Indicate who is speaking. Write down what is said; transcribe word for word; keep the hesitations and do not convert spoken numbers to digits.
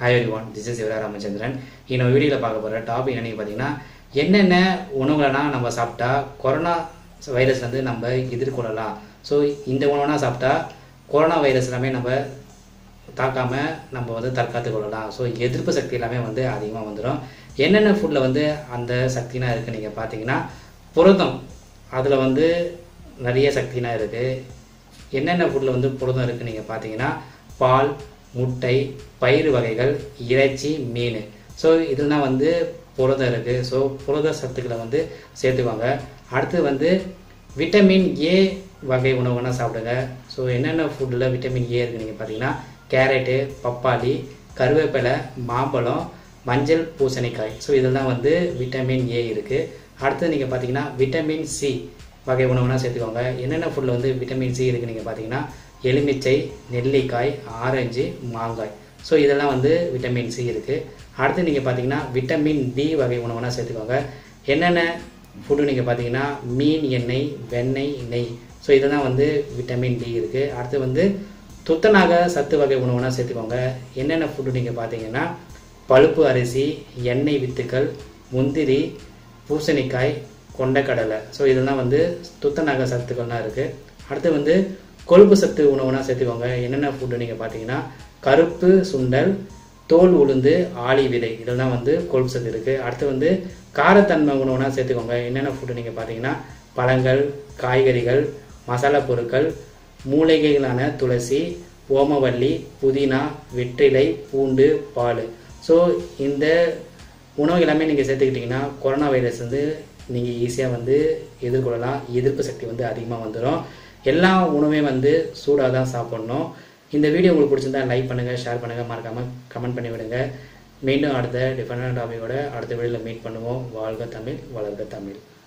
Speaker 1: Hi everyone, this is Sivara Ramachandran. இந்த வீடியோல பார்க்க போற டாபிக் என்னன்னு பாத்தீங்கன்னா என்னென்ன உணவுகளெல்லாம் நம்ம சாப்பிட்டா கொரோனா வைரஸ்ல இருந்து நம்ம எதிர்கொள்ளலாம். சோ இந்த உணவுனா சாப்பிட்டா கொரோனா வைரஸ் எல்லாமே நம்ம தாக்காம நம்ம வந்து தற்காத்து கொள்ளலாம். சோ எதிர்ப்பு சக்தி எல்லாமே வந்து அதிகமா வந்துரும். என்னென்ன ஃபுட்ல வந்து அந்த சக்தினா இருக்கு நீங்க பாத்தீங்கன்னா புரதம். அதுல வந்து நிறைய சக்தினா இருக்கு. என்னென்ன ஃபுட்ல வந்து புரதம் இருக்கு நீங்க பாத்தீங்கன்னா பால், முட்டை, பயிறு வகைகள், இறைச்சி, மீன். ஸோ இதெல்லாம் வந்து புரதம் இருக்கு. ஸோ புரத சத்துக்களை வந்து சேர்த்துக்குவாங்க. அடுத்து வந்து விட்டமின் ஏ வகை உணவுனா சாப்பிடுங்க. ஸோ என்னென்ன ஃபுட்டில் விட்டமின் ஏ இருக்குது நீங்கள் பார்த்தீங்கன்னா கேரட்டு, பப்பாளி, கருவேப்பிலை, மாம்பழம், மஞ்சள், பூசணிக்காய். ஸோ இதெல்லாம் வந்து விட்டமின் ஏ இருக்குது. அடுத்து நீங்கள் பார்த்தீங்கன்னா விட்டமின் சி வகை உணவுனா சேர்த்துக்கோங்க. என்னென்ன ஃபுட்டில் வந்து விட்டமின் சி இருக்குது நீங்கள் பார்த்தீங்கன்னா எலுமிச்சை, நெல்லிக்காய், ஆரஞ்சு, மாங்காய். ஸோ இதெல்லாம் வந்து விட்டமின் சி இருக்குது. அடுத்து நீங்கள் பார்த்தீங்கன்னா விட்டமின் டி வகை உணவுனா சேர்த்துக்கோங்க. என்னென்ன ஃபுட்டு நீங்கள் பார்த்தீங்கன்னா மீன் எண்ணெய், வெண்ணெய், நெய். ஸோ இதெல்லாம் வந்து விட்டமின் டி இருக்குது. அடுத்து வந்து துத்தநாக சத்து வகை உணவுனா சேர்த்துக்கோங்க. என்னென்ன ஃபுட்டு நீங்கள் பார்த்தீங்கன்னா பழுப்பு அரிசி, எண்ணெய் வித்துக்கள், முந்திரி, பூசணிக்காய், கொண்டைக்கடலை. ஸோ இதெல்லாம் வந்து துத்தநாக சத்துக்கள்லாம் இருக்குது. அடுத்து வந்து கொழுப்பு சத்து உணவுனா சேர்த்துக்கோங்க. என்னென்ன ஃபுட்டு நீங்கள் பார்த்தீங்கன்னா கருப்பு சுண்டல், தோல் உளுந்து, ஆளி விதை. இதெல்லாம் வந்து கொழுப்பு சத்து இருக்குது. அடுத்து வந்து காரத்தன்மை உணவுனா சேர்த்துக்கோங்க. என்னென்ன ஃபுட்டு நீங்கள் பார்த்தீங்கன்னா பழங்கள், காய்கறிகள், மசாலா பொருட்கள், மூலிகைகளான துளசி, ஓமவல்லி, புதினா, வெற்றிலை, பூண்டு, பால். ஸோ இந்த உணவு எல்லாமே நீங்கள் சேர்த்துக்கிட்டிங்கன்னா கொரோனா வைரஸ் வந்து நீங்கள் ஈஸியாக வந்து எதிர்கொள்ளலாம். எதிர்ப்பு சக்தி வந்து அதிகமாக வந்துடும். எல்லா உணவையும் வந்து சூடாக தான் சாப்பிட்ணும். இந்த வீடியோ உங்களுக்கு பிடிச்சிருந்தா லைக் பண்ணுங்கள், ஷேர் பண்ணுங்கள், மறக்காமல் கமெண்ட் பண்ணி விடுங்க. மீண்டும் அடுத்த டிஃபரெண்ட் டாபிக்கோட அடுத்த வீடியோவில் மீட் பண்ணுவோம். வாழ்க தமிழ், வளர்க தமிழ்.